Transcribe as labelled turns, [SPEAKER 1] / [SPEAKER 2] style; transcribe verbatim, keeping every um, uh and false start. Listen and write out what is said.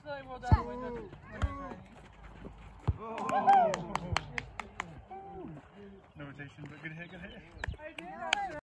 [SPEAKER 1] Absolutely well done. Well done. Well done.
[SPEAKER 2] No rotation, but good hit, good hit.
[SPEAKER 1] I did.